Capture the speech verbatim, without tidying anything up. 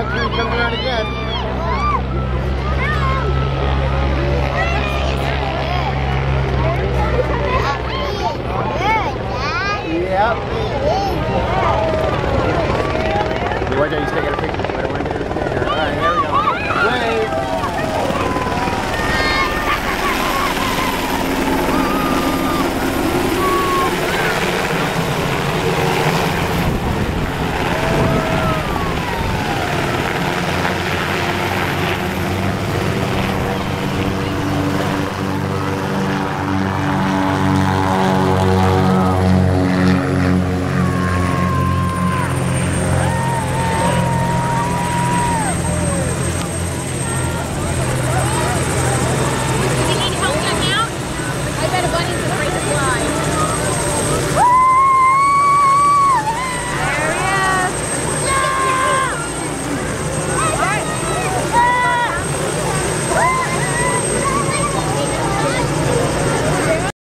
Look who's coming around again. Yep. Watch out, he's taking a picture, so I don't want to get in his picture. Alright, here we go. Wave.